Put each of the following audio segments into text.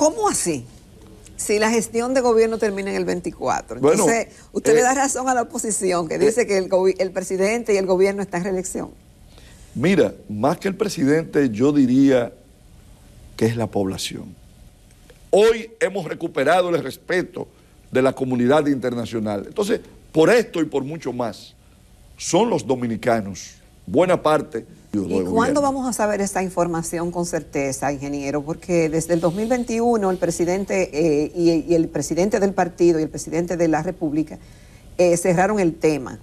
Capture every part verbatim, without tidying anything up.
¿Cómo así? Si la gestión de gobierno termina en el veinticuatro. Bueno, Entonces, usted eh, le da razón a la oposición que dice eh, que el, el presidente y el gobierno están en reelección. Mira, más que el presidente, yo diría que es la población. Hoy hemos recuperado el respeto de la comunidad internacional. Entonces, por esto y por mucho más, son los dominicanos, buena parte. ¿Y cuándo vamos a saber esta información con certeza, ingeniero? Porque desde el dos mil veintiuno el presidente eh, y, y el presidente del partido y el presidente de la República eh, cerraron el tema.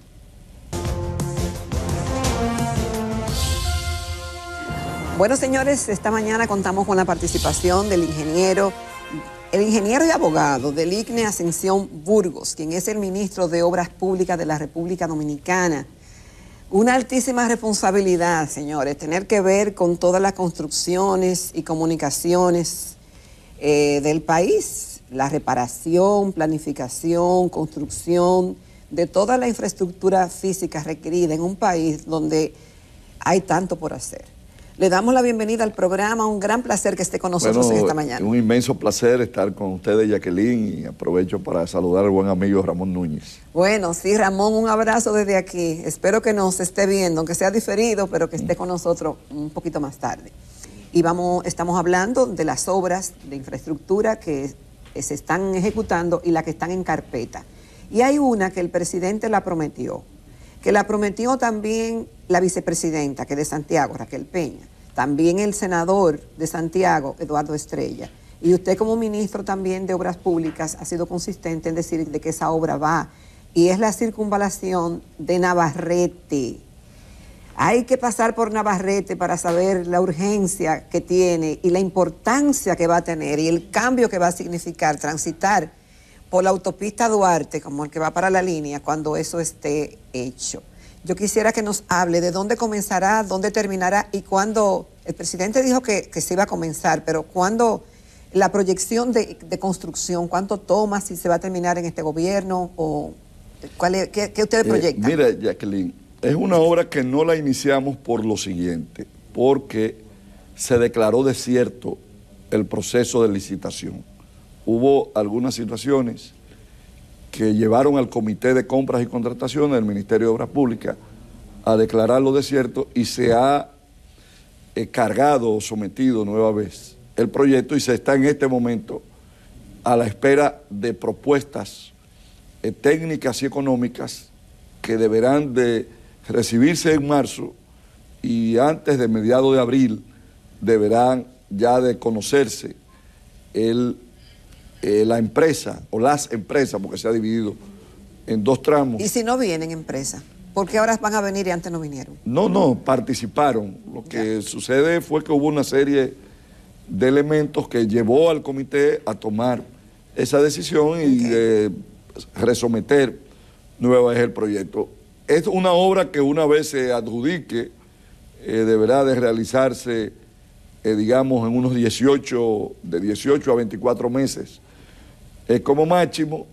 Bueno, señores, esta mañana contamos con la participación del ingeniero, el ingeniero y abogado del I C N E Ascensión Burgos, quien es el ministro de Obras Públicas de la República Dominicana. Una altísima responsabilidad, señores, tener que ver con todas las construcciones y comunicaciones eh, del país, la reparación, planificación, construcción de toda la infraestructura física requerida en un país donde hay tanto por hacer. Le damos la bienvenida al programa, un gran placer que esté con nosotros bueno, en esta mañana. Un inmenso placer estar con ustedes, Jacqueline, y aprovecho para saludar al buen amigo Ramón Núñez. Bueno, sí, Ramón, un abrazo desde aquí. Espero que nos esté viendo, aunque sea diferido, pero que esté con nosotros un poquito más tarde. Y vamos, estamos hablando de las obras de infraestructura que se están ejecutando y las que están en carpeta. Y hay una que el presidente la prometió, que la prometió también la vicepresidenta, que es de Santiago, Raquel Peña, también el senador de Santiago, Eduardo Estrella, y usted como ministro también de Obras Públicas ha sido consistente en decir de que esa obra va, y es la circunvalación de Navarrete. Hay que pasar por Navarrete para saber la urgencia que tiene y la importancia que va a tener y el cambio que va a significar transitar por la autopista Duarte, como el que va para la línea, cuando eso esté hecho. Yo quisiera que nos hable de dónde comenzará, dónde terminará y cuándo. El presidente dijo que, que se iba a comenzar, pero cuándo la proyección de, de construcción, cuánto toma, si se va a terminar en este gobierno o cuál es, qué, qué ustedes proyectan. Eh, mira, Jacqueline, es una obra que no la iniciamos por lo siguiente, porque se declaró desierto el proceso de licitación. Hubo algunas situaciones que llevaron al Comité de Compras y Contrataciones del Ministerio de Obras Públicas a declararlo desierto y se ha eh, cargado o sometido nueva vez el proyecto y se está en este momento a la espera de propuestas eh, técnicas y económicas que deberán de recibirse en marzo y antes de mediados de abril deberán ya de conocerse el Eh, la empresa o las empresas, porque se ha dividido en dos tramos. ¿Y si no vienen empresas? ¿Por qué ahora van a venir y antes no vinieron? No, no, participaron. Lo que ya sucede fue que hubo una serie de elementos que llevó al comité a tomar esa decisión y okay. de resometer nueva vez el proyecto. Es una obra que una vez se adjudique, eh, deberá de realizarse, eh, digamos, en unos dieciocho, de dieciocho a veinticuatro meses. Eh, como máximo,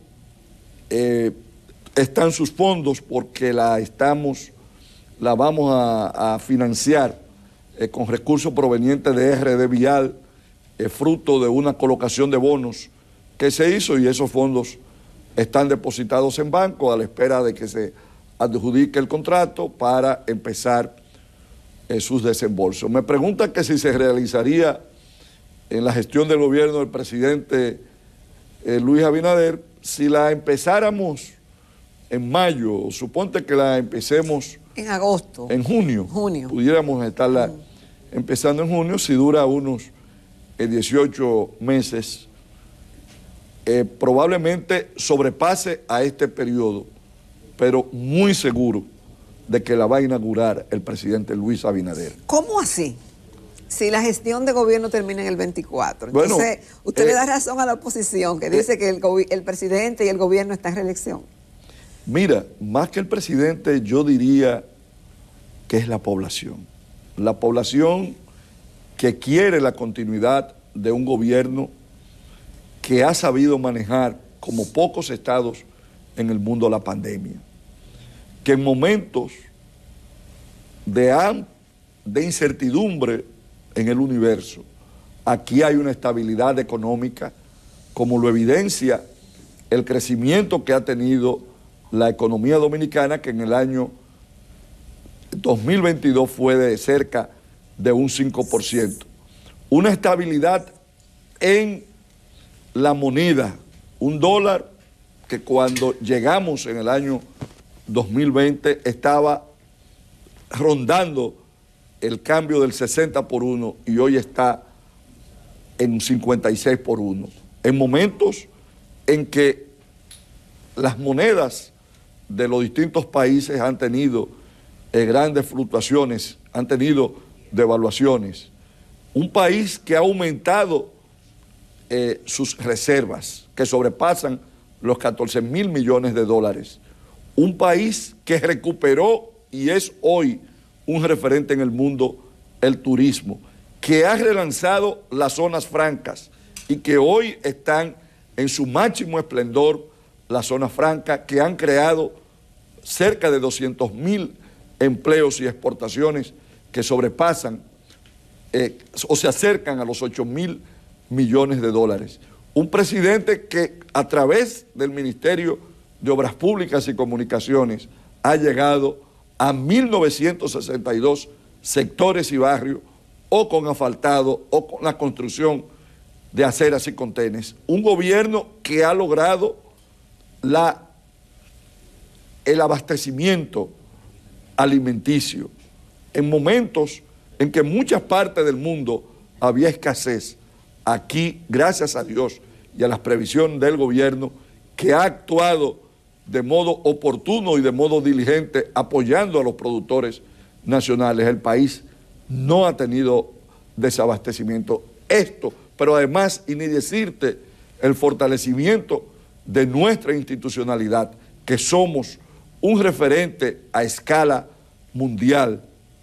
eh, están sus fondos porque la estamos, la vamos a, a financiar eh, con recursos provenientes de R D Vial, eh, fruto de una colocación de bonos que se hizo y esos fondos están depositados en banco a la espera de que se adjudique el contrato para empezar eh, sus desembolsos. Me preguntan que si se realizaría en la gestión del gobierno del presidente Eh, Luis Abinader, si la empezáramos en mayo, suponte que la empecemos en agosto, en junio, junio. pudiéramos estarla mm. empezando en junio, si dura unos eh, dieciocho meses, eh, probablemente sobrepase a este periodo, pero muy seguro de que la va a inaugurar el presidente Luis Abinader. ¿Cómo así? Si la gestión de gobierno termina en el veinticuatro. Entonces, bueno, usted eh, le da razón a la oposición que dice eh, que el, el presidente y el gobierno están en reelección. Mira, más que el presidente, yo diría que es la población. La población que quiere la continuidad de un gobierno que ha sabido manejar, como pocos estados en el mundo, la pandemia. Que en momentos de, de incertidumbre en el universo aquí hay una estabilidad económica, como lo evidencia el crecimiento que ha tenido la economía dominicana, que en el año dos mil veintidós fue de cerca de un cinco por ciento. Una estabilidad en la moneda, un dólar que cuando llegamos en el año dos mil veinte estaba rondando el cambio del sesenta por uno y hoy está en cincuenta y seis por uno. En momentos en que las monedas de los distintos países han tenido eh, grandes fluctuaciones, han tenido devaluaciones. Un país que ha aumentado eh, sus reservas, que sobrepasan los catorce mil millones de dólares. Un país que recuperó y es hoy un referente en el mundo, el turismo, que ha relanzado las zonas francas y que hoy están en su máximo esplendor las zonas francas, que han creado cerca de doscientos mil empleos y exportaciones que sobrepasan eh, o se acercan a los ocho mil millones de dólares. Un presidente que a través del Ministerio de Obras Públicas y Comunicaciones ha llegado a mil novecientos sesenta y dos sectores y barrios, o con asfaltado o con la construcción de aceras y contenes. Un gobierno que ha logrado la, el abastecimiento alimenticio en momentos en que en muchas partes del mundo había escasez. Aquí, gracias a Dios y a las previsiones del gobierno, que ha actuado de modo oportuno y de modo diligente apoyando a los productores nacionales, el país no ha tenido desabastecimiento. Esto, pero además, y ni decirte, el fortalecimiento de nuestra institucionalidad, que somos un referente a escala mundial.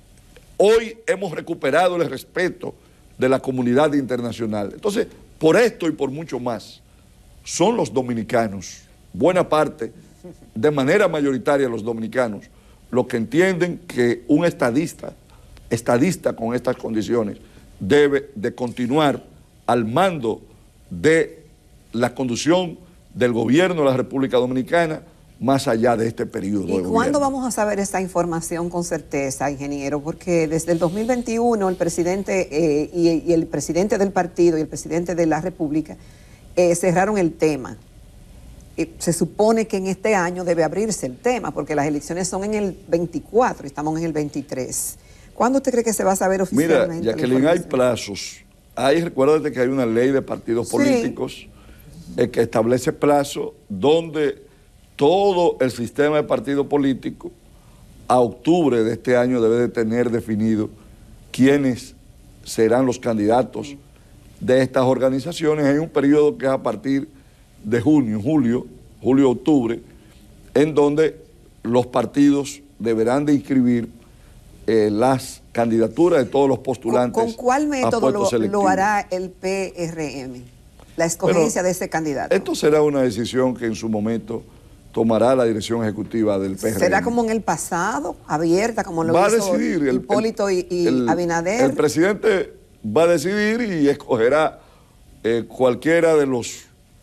Hoy hemos recuperado el respeto de la comunidad internacional. Entonces, por esto y por mucho más, son los dominicanos, buena parte, de manera mayoritaria los dominicanos, los que entienden que un estadista, estadista con estas condiciones, debe de continuar al mando de la conducción del gobierno de la República Dominicana más allá de este periodo de gobierno. ¿Y cuándo vamos a saber esta información con certeza, ingeniero? Porque desde el dos mil veintiuno el presidente eh, y, y el presidente del partido y el presidente de la República eh, cerraron el tema. Eh, se supone que en este año debe abrirse el tema, porque las elecciones son en el veinticuatro y estamos en el veintitrés. ¿Cuándo usted cree que se va a saber oficialmente? Mira, Jacqueline, hay plazos. Hay, recuérdate que hay una ley de partidos sí. políticos eh, que establece plazos donde todo el sistema de partido político a octubre de este año debe de tener definido quiénes serán los candidatos de estas organizaciones. Hay un periodo que es a partir de junio, julio, julio-octubre, en donde los partidos deberán de inscribir eh, las candidaturas de todos los postulantes. ¿Con, con cuál método lo, lo hará el P R M? La escogencia bueno, de ese candidato. Esto será una decisión que en su momento tomará la dirección ejecutiva del P R M. ¿Será como en el pasado, abierta, como lo va hizo a decidir el, Hipólito y, y el, Abinader? El presidente va a decidir y escogerá eh, cualquiera de los,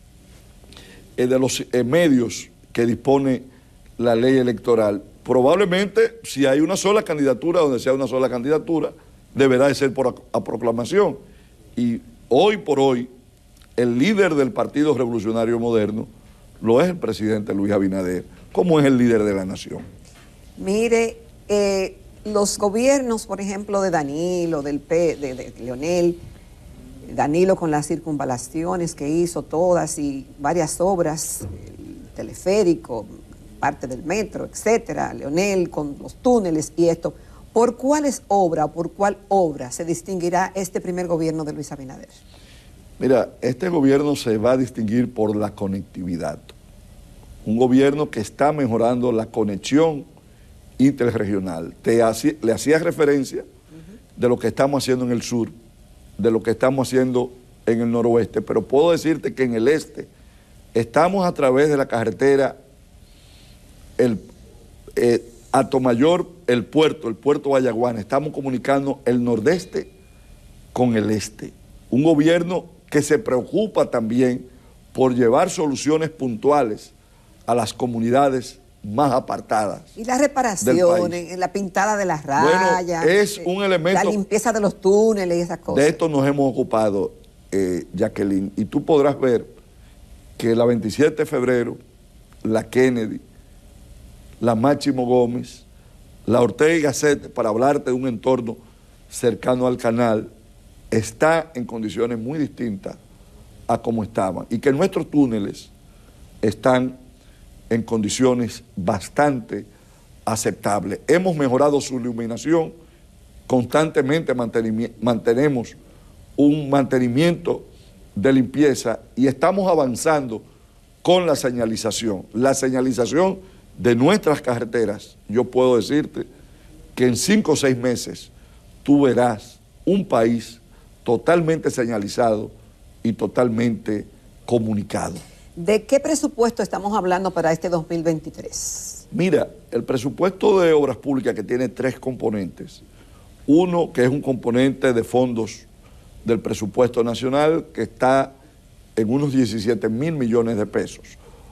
eh, de los eh, medios que dispone la ley electoral. Probablemente, si hay una sola candidatura, donde sea una sola candidatura, deberá de ser por a, a proclamación. Y hoy por hoy, el líder del Partido Revolucionario Moderno lo es el presidente Luis Abinader, como es el líder de la nación. Mire, eh, los gobiernos, por ejemplo, de Danilo, del P, de, de Leonel, Danilo con las circunvalaciones que hizo todas y varias obras, el teleférico, parte del metro, etcétera, Leonel con los túneles y esto, ¿por cuáles obras o por cuál obra se distinguirá este primer gobierno de Luis Abinader? Mira, este gobierno se va a distinguir por la conectividad. Un gobierno que está mejorando la conexión interregional. Te hacía, le hacía referencia uh-huh. de lo que estamos haciendo en el sur, de lo que estamos haciendo en el noroeste, pero puedo decirte que en el este estamos a través de la carretera el, eh, Atomayor, el puerto, el puerto Vallaguana, estamos comunicando el nordeste con el este. un gobierno que se preocupa también por llevar soluciones puntuales a las comunidades más apartadas. Y las reparaciones, la pintada de las rayas, bueno, es un elemento, la limpieza de los túneles y esas cosas. De esto nos hemos ocupado, eh, Jacqueline, y tú podrás ver que la veintisiete de febrero, la Kennedy, la Máximo Gómez, la Ortega y Gasset, para hablarte de un entorno cercano al canal, está en condiciones muy distintas a como estaban, y que nuestros túneles están en condiciones bastante aceptables. Hemos mejorado su iluminación, constantemente mantenemos un mantenimiento de limpieza y estamos avanzando con la señalización. La señalización de nuestras carreteras, yo puedo decirte que en cinco o seis meses tú verás un país totalmente señalizado y totalmente comunicado. ¿De qué presupuesto estamos hablando para este dos mil veintitrés? Mira, el presupuesto de obras públicas, que tiene tres componentes. Uno, que es un componente de fondos del presupuesto nacional, que está en unos diecisiete mil millones de pesos.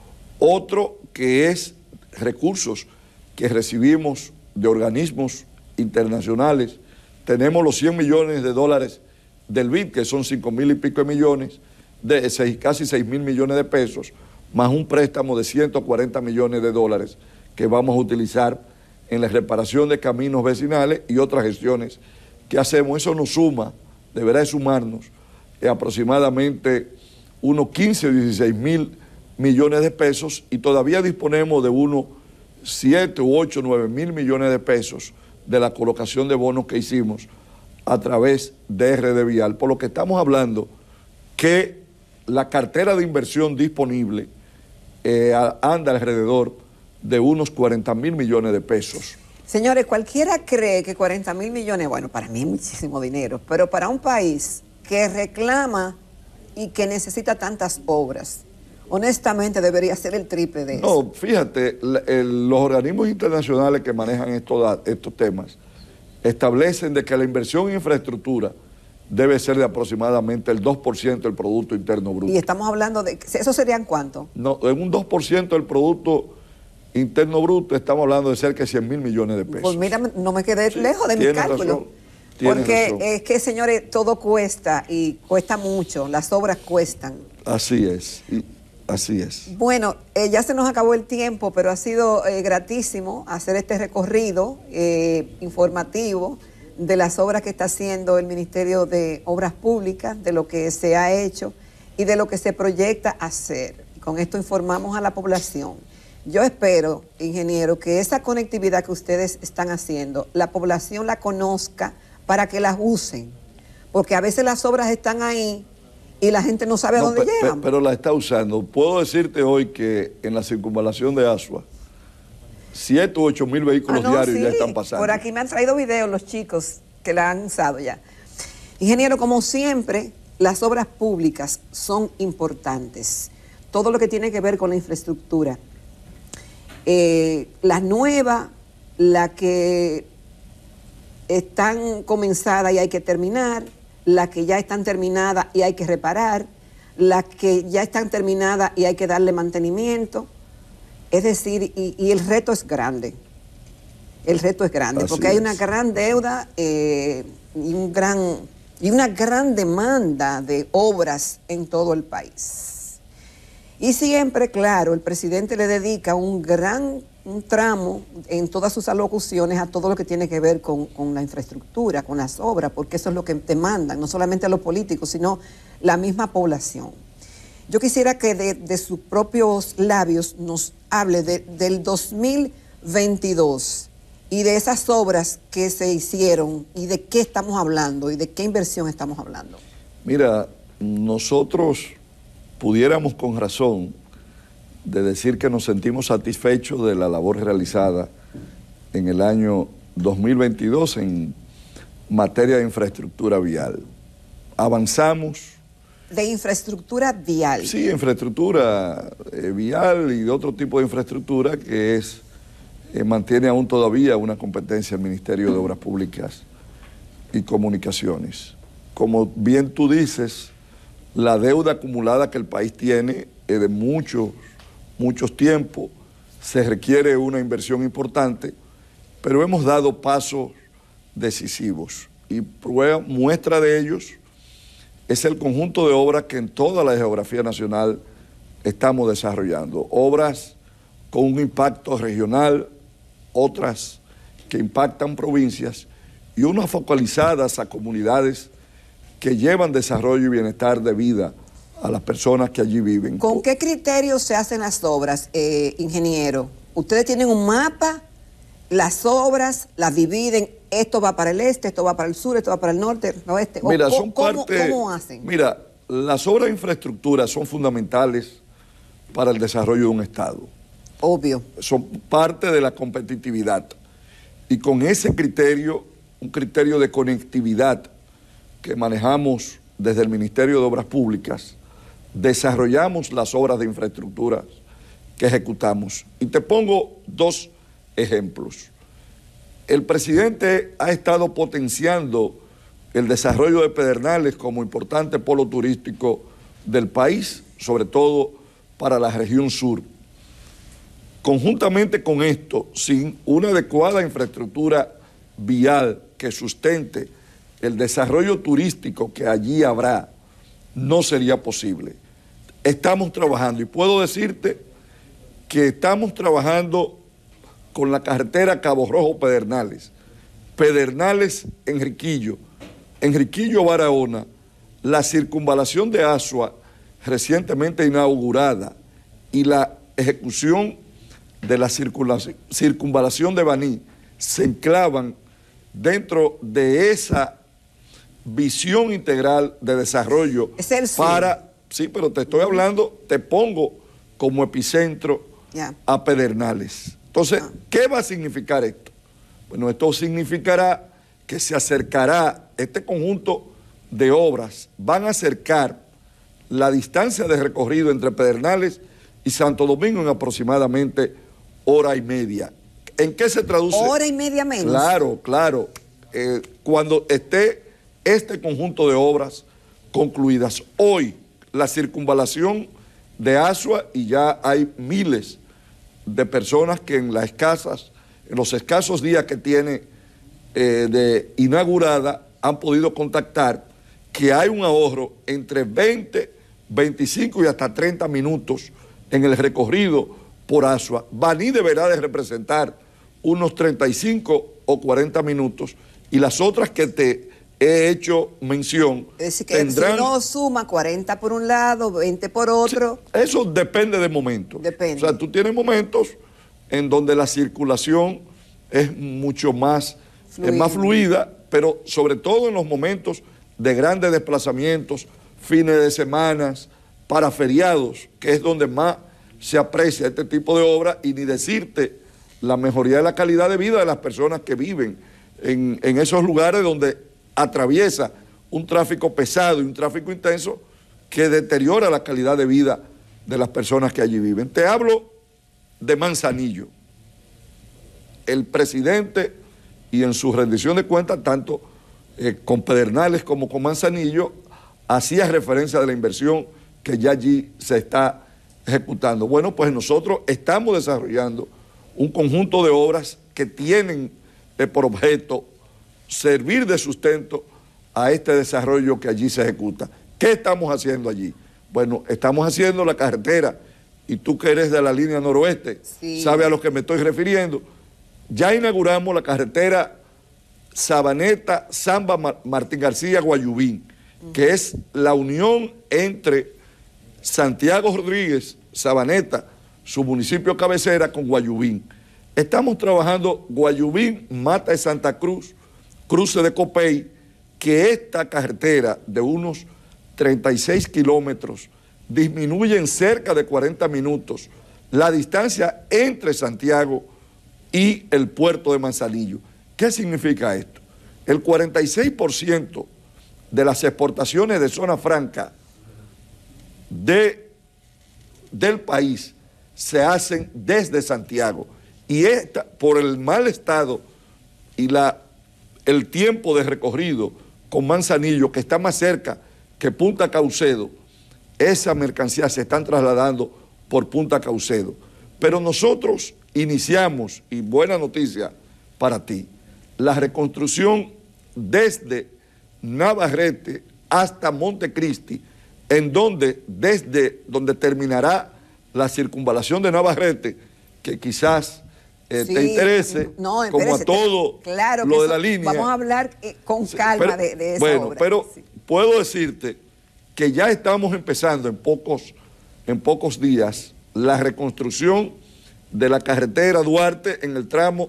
Otro, que es recursos que recibimos de organismos internacionales. Tenemos los cien millones de dólares del B I D, que son cinco mil y pico de millones, de seis, casi seis mil millones de pesos, más un préstamo de ciento cuarenta millones de dólares que vamos a utilizar en la reparación de caminos vecinales y otras gestiones que hacemos. Eso nos suma, deberá de sumarnos, eh, aproximadamente unos quince o dieciséis mil millones de pesos, y todavía disponemos de unos siete u ocho, nueve mil millones de pesos de la colocación de bonos que hicimos a través de R D Vial, por lo que estamos hablando que la cartera de inversión disponible eh, anda alrededor de unos cuarenta mil millones de pesos. Señores, cualquiera cree que cuarenta mil millones, bueno, para mí es muchísimo dinero, pero para un país que reclama y que necesita tantas obras, honestamente debería ser el triple de eso. No, fíjate, la, el, los organismos internacionales que manejan estos, estos temas establecen de que la inversión en infraestructura debe ser de aproximadamente el dos por ciento del Producto Interno Bruto. Y estamos hablando de, ¿eso serían cuánto? No, en un dos por ciento del Producto Interno Bruto estamos hablando de cerca de cien mil millones de pesos. Pues mira, no me quedé sí, lejos de mi cálculo. Razón, porque razón. Es que, señores, todo cuesta y cuesta mucho, las obras cuestan. Así es, y así es. Bueno, eh, ya se nos acabó el tiempo, pero ha sido eh, gratísimo hacer este recorrido eh, informativo de las obras que está haciendo el Ministerio de Obras Públicas, de lo que se ha hecho y de lo que se proyecta hacer. Con esto informamos a la población. Yo espero, ingeniero, que esa conectividad que ustedes están haciendo, la población la conozca para que las usen, porque a veces las obras están ahí y la gente no sabe no, a dónde pe, llegan. Pe, pero la está usando. Puedo decirte hoy que en la circunvalación de Asua, siete u ocho mil vehículos ah, no, diarios sí. ya están pasando. Por aquí me han traído videos los chicos que la han usado ya. Ingeniero, como siempre, las obras públicas son importantes. Todo lo que tiene que ver con la infraestructura. Eh, la nueva, la que están comenzadas y hay que terminar, la que ya están terminadas y hay que reparar, la que ya están terminadas y hay que darle mantenimiento. Es decir, y, y el reto es grande. El reto es grande, Así porque es. hay una gran deuda eh, y, un gran, y una gran demanda de obras en todo el país. Y siempre, claro, el presidente le dedica un gran un tramo en todas sus alocuciones a todo lo que tiene que ver con, con la infraestructura, con las obras, porque eso es lo que demandan, no solamente a los políticos, sino la misma población. Yo quisiera que de, de sus propios labios nos hable de, del dos mil veintidós y de esas obras que se hicieron y de qué estamos hablando y de qué inversión estamos hablando. Mira, nosotros pudiéramos con razón de decir que nos sentimos satisfechos de la labor realizada en el año dos mil veintidós en materia de infraestructura vial. Avanzamos. De infraestructura vial. Sí, infraestructura eh, vial y de otro tipo de infraestructura que es eh, mantiene aún todavía una competencia del Ministerio de Obras Públicas y Comunicaciones. como bien tú dices, la deuda acumulada que el país tiene es de muchos, muchos tiempos, se requiere una inversión importante, pero hemos dado pasos decisivos y prueba, muestra de ellos es el conjunto de obras que en toda la geografía nacional estamos desarrollando. Obras con un impacto regional, otras que impactan provincias y unas focalizadas a comunidades que llevan desarrollo y bienestar de vida a las personas que allí viven. ¿Con qué criterios se hacen las obras, eh, ingeniero? ¿Ustedes tienen un mapa? ¿Las obras las dividen? ¿Esto va para el este, esto va para el sur, esto va para el norte, el oeste? Mira, son ¿Cómo, parte, ¿Cómo hacen? Mira, las obras de infraestructura son fundamentales para el desarrollo de un Estado. Obvio. Son parte de la competitividad. Y con ese criterio, un criterio de conectividad que manejamos desde el Ministerio de Obras Públicas, desarrollamos las obras de infraestructura que ejecutamos. Y te pongo dos ejemplos. El presidente ha estado potenciando el desarrollo de Pedernales como importante polo turístico del país, sobre todo para la región sur. Conjuntamente con esto, sin una adecuada infraestructura vial que sustente el desarrollo turístico que allí habrá, no sería posible. Estamos trabajando, y puedo decirte que estamos trabajando con la carretera Cabo Rojo-Pedernales, Pedernales-Enriquillo, Enriquillo-Barahona, la circunvalación de Asua recientemente inaugurada y la ejecución de la circunvalación de Baní se enclavan dentro de esa visión integral de desarrollo es el para, sí, pero te estoy hablando, te pongo como epicentro yeah. a Pedernales. Entonces, ah. ¿qué va a significar esto? Bueno, esto significará que se acercará, este conjunto de obras van a acercar la distancia de recorrido entre Pedernales y Santo Domingo en aproximadamente hora y media. ¿En qué se traduce? Hora y media menos. Claro, claro. Eh, cuando esté este conjunto de obras concluidas. Hoy, la circunvalación de Asua, y ya hay miles de personas que en las escasas, en los escasos días que tiene eh, de inaugurada, han podido contactar que hay un ahorro entre veinte, veinticinco y hasta treinta minutos en el recorrido por Asua. Baní deberá de representar unos treinta y cinco o cuarenta minutos, y las otras que te he hecho mención es decir, que tendrán... si no suma cuarenta por un lado, veinte por otro... Sí, eso depende de momentos. Depende. O sea, tú tienes momentos en donde la circulación es mucho más, es más fluida, pero sobre todo en los momentos de grandes desplazamientos, fines de semanas, para feriados, que es donde más se aprecia este tipo de obra, y ni decirte la mejoría de la calidad de vida de las personas que viven en, en esos lugares donde atraviesa un tráfico pesado y un tráfico intenso que deteriora la calidad de vida de las personas que allí viven. Te hablo de Manzanillo. El presidente, y en su rendición de cuentas, tanto eh, con Pedernales como con Manzanillo, hacía referencia de la inversión que ya allí se está ejecutando. Bueno, pues nosotros estamos desarrollando un conjunto de obras que tienen eh, por objeto servir de sustento a este desarrollo que allí se ejecuta. ¿Qué estamos haciendo allí? Bueno, estamos haciendo la carretera, y tú que eres de la línea noroeste, sí, sabes a lo que me estoy refiriendo. Ya inauguramos la carretera Sabaneta, Samba, Martín García, Guayubín, uh-huh. que es la unión entre Santiago Rodríguez, Sabaneta, su municipio cabecera, con Guayubín. Estamos trabajando Guayubín, Mata de Santa Cruz, Cruce de Copey, que esta carretera de unos treinta y seis kilómetros disminuye en cerca de cuarenta minutos la distancia entre Santiago y el puerto de Manzanillo. ¿Qué significa esto? El cuarenta y seis por ciento de las exportaciones de zona franca de, del país se hacen desde Santiago, y esta, por el mal estado y la, el tiempo de recorrido con Manzanillo, que está más cerca que Punta Caucedo, esa mercancía se están trasladando por Punta Caucedo. Pero nosotros iniciamos, y buena noticia para ti, la reconstrucción desde Navarrete hasta Montecristi, en donde, desde donde terminará la circunvalación de Navarrete, que quizás eh, sí, te interese, no, como a todo claro lo de eso, la línea. Vamos a hablar eh, con calma pero, de, de esa bueno, obra. pero sí. puedo decirte que ya estamos empezando en pocos, en pocos días la reconstrucción de la carretera Duarte en el tramo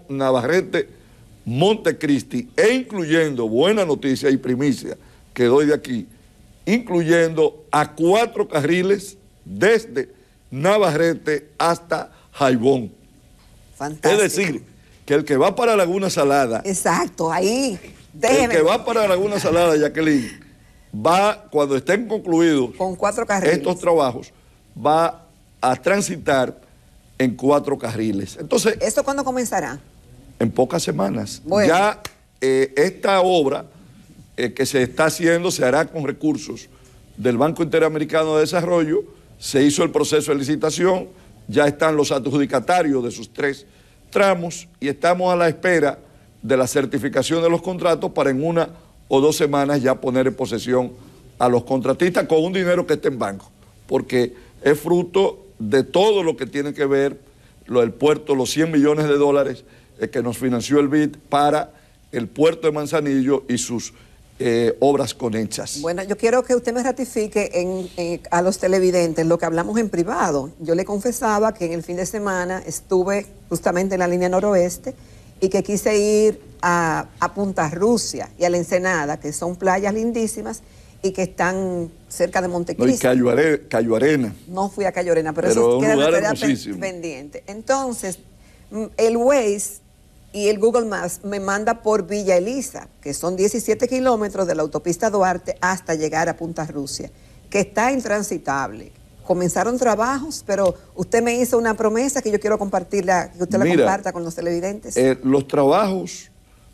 Navarrete-Montecristi, e incluyendo, buena noticia y primicia que doy de aquí, incluyendo a cuatro carriles desde Navarrete hasta Jaibón. Fantástico. Es decir, que el que va para Laguna Salada... Exacto, ahí, déjeme. El que va para Laguna Salada, Jacqueline, va, cuando estén concluidos con cuatro carriles. estos trabajos, va a transitar en cuatro carriles. Entonces, ¿esto cuándo comenzará? En pocas semanas. Bueno. Ya eh, esta obra eh, que se está haciendo se hará con recursos del Banco Interamericano de Desarrollo. Se hizo el proceso de licitación, ya están los adjudicatarios de sus tres tramos y estamos a la espera de la certificación de los contratos para en una o dos semanas ya poner en posesión a los contratistas con un dinero que esté en banco, porque es fruto de todo lo que tiene que ver lo del puerto, los cien millones de dólares eh, que nos financió el B I D para el puerto de Manzanillo y sus eh, obras conexas. Bueno, yo quiero que usted me ratifique en, en, a los televidentes lo que hablamos en privado. Yo le confesaba que en el fin de semana estuve justamente en la línea noroeste y que quise ir a, a Punta Rusia y a la Ensenada, que son playas lindísimas y que están cerca de Montecristi. No, y Cayo, Are, Cayo Arena. No fui a Cayo Arena, pero, pero eso queda, lugar queda hermosísimo. pendiente. Entonces, el Waze y el Google Maps me manda por Villa Elisa, que son diecisiete kilómetros de la autopista Duarte hasta llegar a Punta Rusia, que está intransitable. Comenzaron trabajos, pero usted me hizo una promesa que yo quiero compartirla, que usted Mira, la comparta con los televidentes. Eh, los trabajos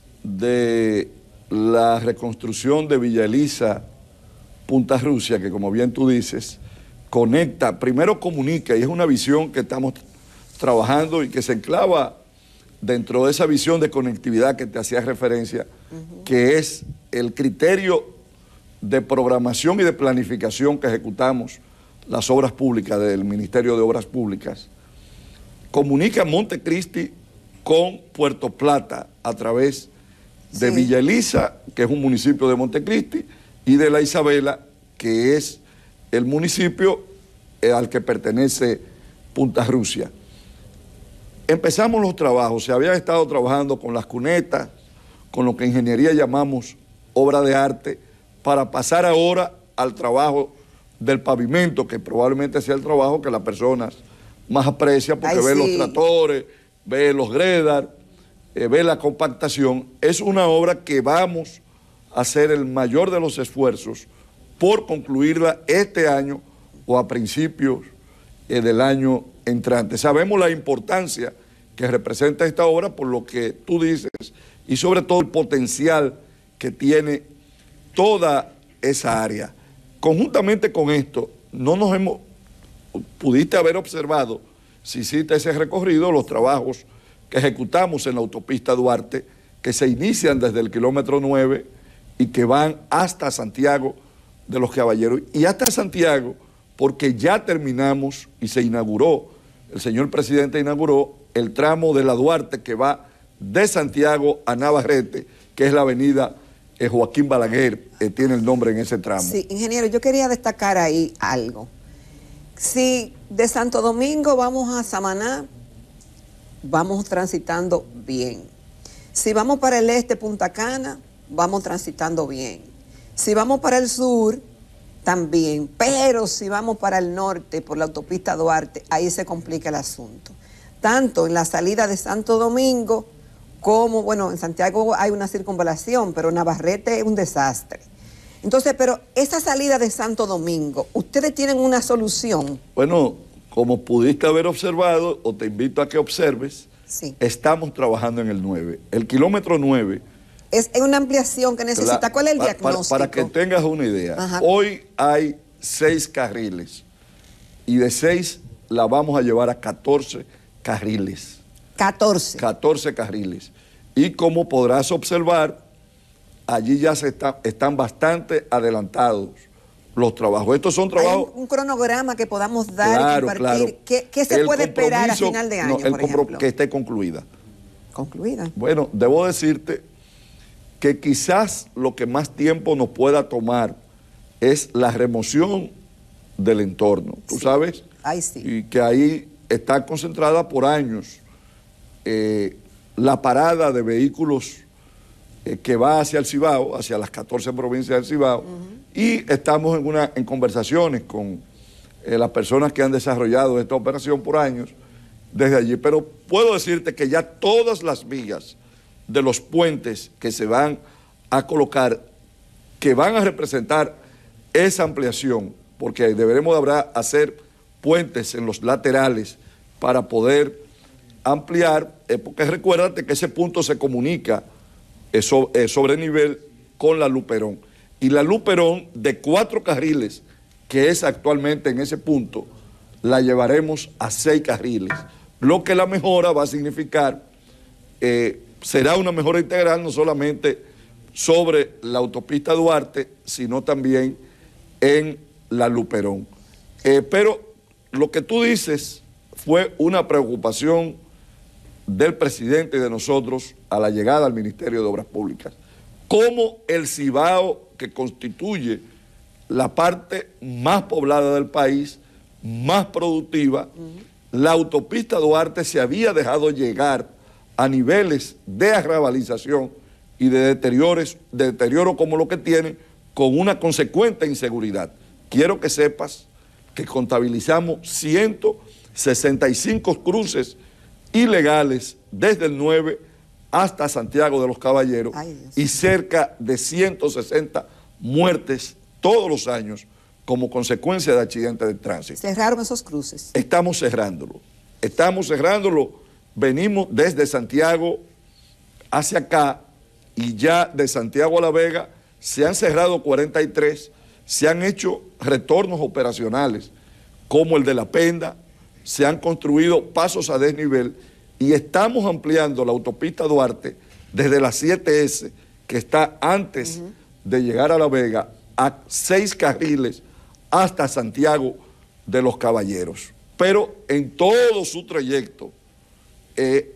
de la reconstrucción de Villa Elisa, Punta Rusia, que como bien tú dices, conecta, primero comunica, y es una visión que estamos trabajando y que se enclava dentro de esa visión de conectividad que te hacía referencia, uh-huh. que es el criterio de programación y de planificación que ejecutamos las obras públicas del Ministerio de Obras Públicas. Comunica Montecristi con Puerto Plata a través de sí. Villa Elisa, que es un municipio de Montecristi, y de La Isabela, que es el municipio al que pertenece Punta Rusia. Empezamos los trabajos, se habían estado trabajando con las cunetas, con lo que en ingeniería llamamos obra de arte, para pasar ahora al trabajo del pavimento, que probablemente sea el trabajo que las personas más aprecian, porque Ay, ve sí. los tractores, ve los gredar, eh, ve la compactación. Es una obra que vamos a hacer el mayor de los esfuerzos por concluirla este año o a principios eh, del año entrante. Sabemos la importancia que representa esta obra por lo que tú dices y sobre todo el potencial que tiene toda esa área. Conjuntamente con esto, no nos hemos, pudiste haber observado, si hiciste ese recorrido, los trabajos que ejecutamos en la autopista Duarte, que se inician desde el kilómetro nueve y que van hasta Santiago de los Caballeros, y hasta Santiago, porque ya terminamos y se inauguró, el señor presidente inauguró el tramo de la Duarte que va de Santiago a Navarrete, que es la avenida eh, Joaquín Balaguer, eh, tiene el nombre en ese tramo. Sí, ingeniero, yo quería destacar ahí algo. Si de Santo Domingo vamos a Samaná, vamos transitando bien. Si vamos para el este, Punta Cana, vamos transitando bien. Si vamos para el sur, también. Pero si vamos para el norte, por la autopista Duarte, ahí se complica el asunto. Tanto en la salida de Santo Domingo, como, bueno, en Santiago hay una circunvalación, pero Navarrete es un desastre. Entonces, pero esa salida de Santo Domingo, ¿ustedes tienen una solución? Bueno, como pudiste haber observado, o te invito a que observes, sí. estamos trabajando en el nueve. El kilómetro nueve Es una ampliación que necesita. La, ¿Cuál es el para, diagnóstico? Para, para que tengas una idea, Ajá. Hoy hay seis carriles y de seis la vamos a llevar a catorce carriles. catorce. catorce carriles. Y como podrás observar, allí ya se está, están bastante adelantados los trabajos. Estos son trabajos... Hay un, un cronograma que podamos dar claro, y compartir. Claro. ¿Qué, qué se el puede esperar a final de año, no, el por ejemplo? Que esté concluida. Concluida. Bueno, debo decirte que quizás lo que más tiempo nos pueda tomar es la remoción del entorno, ¿tú sí. sabes? Ahí sí. Y que ahí está concentrada por años eh, la parada de vehículos eh, que va hacia el Cibao, hacia las catorce provincias del Cibao, uh-huh. Y estamos en, una, en conversaciones con eh, las personas que han desarrollado esta operación por años desde allí, pero puedo decirte que ya todas las vías de los puentes que se van a colocar, que van a representar esa ampliación, porque deberemos habrá hacer puentes en los laterales para poder ampliar, eh, porque recuérdate que ese punto se comunica eh, so, eh, sobre nivel con la Luperón. Y la Luperón de cuatro carriles, que es actualmente en ese punto, la llevaremos a seis carriles. Lo que la mejora va a significar, eh, será una mejora integral no solamente sobre la autopista Duarte, sino también en la Luperón. Eh, pero lo que tú dices fue una preocupación del presidente y de nosotros a la llegada al Ministerio de Obras Públicas. Cómo el Cibao, que constituye la parte más poblada del país, más productiva, uh-huh. La autopista Duarte se había dejado llegar a niveles de arrabalización y de deterioros, de deterioro como lo que tiene, con una consecuente inseguridad. Quiero que sepas que contabilizamos ciento sesenta y cinco cruces ilegales desde el nueve hasta Santiago de los Caballeros. Ay, y cerca de ciento sesenta muertes todos los años como consecuencia de accidentes de tránsito. ¿Cerraron esos cruces? Estamos cerrándolo. Estamos cerrándolo. Venimos desde Santiago hacia acá y ya de Santiago a La Vega se han cerrado cuarenta y tres, se han hecho retornos operacionales como el de La Penda, se han construido pasos a desnivel y estamos ampliando la autopista Duarte desde la siete ese, que está antes uh-huh. de llegar a La Vega, a seis carriles hasta Santiago de los Caballeros. Pero en todo su trayecto eh,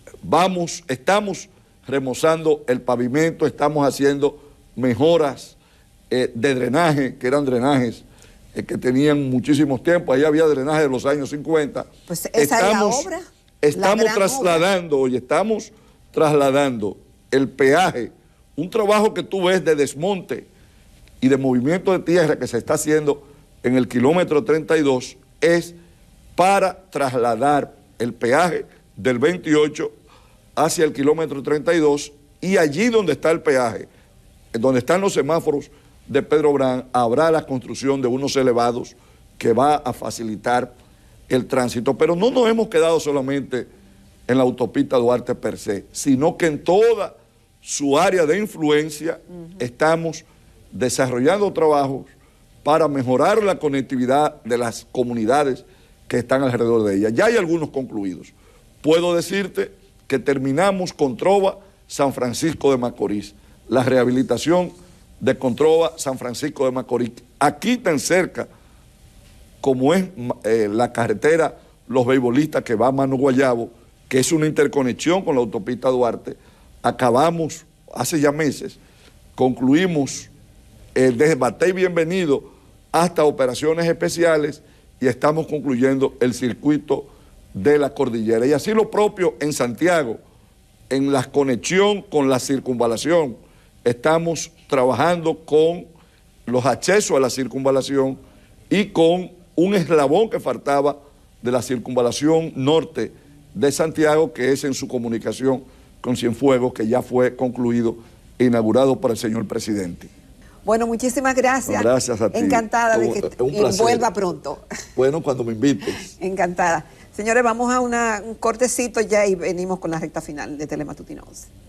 vamos, estamos remozando el pavimento, estamos haciendo mejoras eh, de drenaje, que eran drenajes eh, que tenían muchísimos tiempos, ahí había drenaje de los años cincuenta. Pues esa estamos, es la obra. Estamos la trasladando, obra. y estamos trasladando el peaje, un trabajo que tú ves de desmonte y de movimiento de tierra que se está haciendo en el kilómetro treinta y dos, es para trasladar el peaje del veintiocho hacia el kilómetro treinta y dos, y allí donde está el peaje, donde están los semáforos de Pedro Brán, habrá la construcción de unos elevados que va a facilitar el tránsito. Pero no nos hemos quedado solamente en la autopista Duarte per se, sino que en toda su área de influencia uh-huh. estamos desarrollando trabajos para mejorar la conectividad de las comunidades que están alrededor de ella. Ya hay algunos concluidos. Puedo decirte que terminamos Controva San Francisco de Macorís, la rehabilitación de Controva San Francisco de Macorís. Aquí tan cerca como es eh, la carretera Los Beisbolistas que va a Mano Guayabo, que es una interconexión con la autopista Duarte, acabamos hace ya meses, concluimos eh, desde Batey Bienvenido hasta operaciones especiales y estamos concluyendo el circuito de la cordillera. Y así lo propio en Santiago, en la conexión con la circunvalación, estamos trabajando con los accesos a la circunvalación y con un eslabón que faltaba de la circunvalación norte de Santiago, que es en su comunicación con Cienfuegos, que ya fue concluido e inaugurado por el señor presidente. Bueno, muchísimas gracias. No, gracias a ti. Encantada de que y vuelva pronto. Bueno, cuando me invites. Encantada. Señores, vamos a una, un cortecito ya y venimos con la recta final de Telematutino once.